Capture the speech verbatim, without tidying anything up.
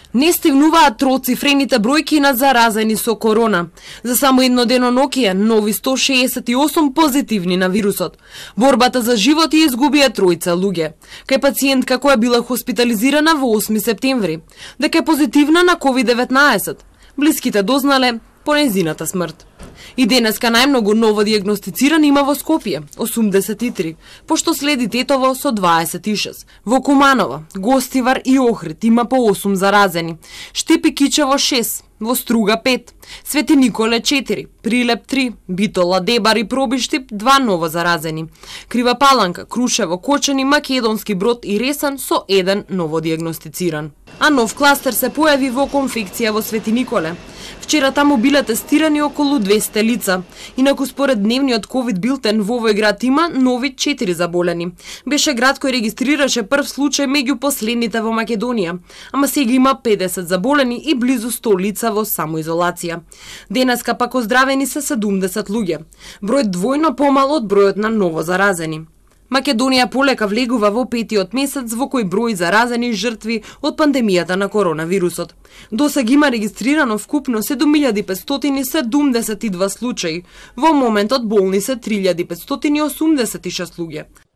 Не стигнуваат троцифрените бројки на заразени со корона. За само едно денонокие, нови сто шеесет и осум позитивни на вирусот. Борбата за живот ја изгубија тројца луѓе. Кај пациентка која била хоспитализирана во осми септември, дека е позитивна на ковид деветнаесет. Блиските дознале по нејзината смрт. И денеска најмногу ново дијагностицирани има во Скопје, осумдесет и три, пошто следи Тетово со дваесет и шест. Во Куманово, Гостивар и Охрид има по осум заразени, Штепи Кичево шест, во Струга пет, Свети Николе четири, Прилеп три, Битола, Дебар и Пробиштип два ново заразени, Крива Паланка, Крушево, Кочани, Македонски Брод и Ресан со еден ново дијагностициран. А нов кластер се појави во конфекција во Свети Николе. Вчера таму биле тестирани околу двесте лица. Инаку според дневниот ковид билтен во овој град има нови четири заболени. Беше град кој регистрираше прв случај меѓу последните во Македонија, ама сега има педесет заболени и близу сто лица во самоизолација. Денеска пак оздравени се седумдесет луѓе, бројот двојно помал од бројот на ново заразени. Македонија полека влегува во петиот месец во кој број заразени жртви од пандемијата на коронавирусот. Досега има регистрирано вкупно седум илјади петстотини седумдесет и два случаи. Во моментот болни се три илјади петстотини осумдесет и шест луѓе.